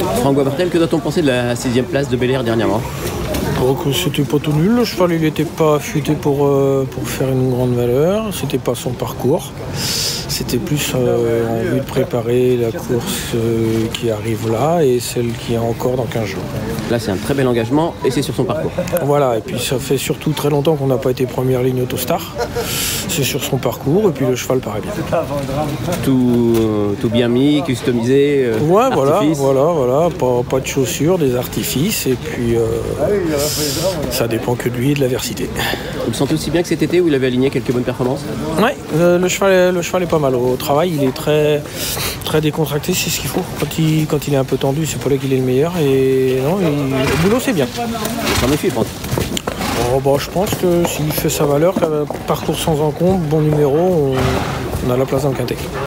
Franck Boisbarthel, que doit-on penser de la 6e place de Belair dernièrement? C'était pas tout nul, le cheval il n'était pas affûté pour faire une grande valeur, c'était pas son parcours. C'était plus en vue de préparer la course qui arrive là et celle qui est encore dans 15 jours. Là, c'est un très bel engagement et c'est sur son parcours. Voilà, et puis ça fait surtout très longtemps qu'on n'a pas été première ligne Autostar. C'est sur son parcours et puis le cheval paraît bien. Tout bien mis, customisé. Ouais, artifice. voilà. Pas de chaussures, des artifices et puis ça dépend que de lui et de l'aversité. Vous le sentez aussi bien que cet été où il avait aligné quelques bonnes performances? Ouais, le cheval est pas mal. Au travail, il est très, très décontracté, c'est ce qu'il faut. Quand il est un peu tendu, c'est pas là qu'il est le meilleur. Et non, au boulot, c'est bien. J'en méfie, Franck. Je pense que s'il fait sa valeur, parcours sans encombre, bon numéro, on a la place dans le quintet.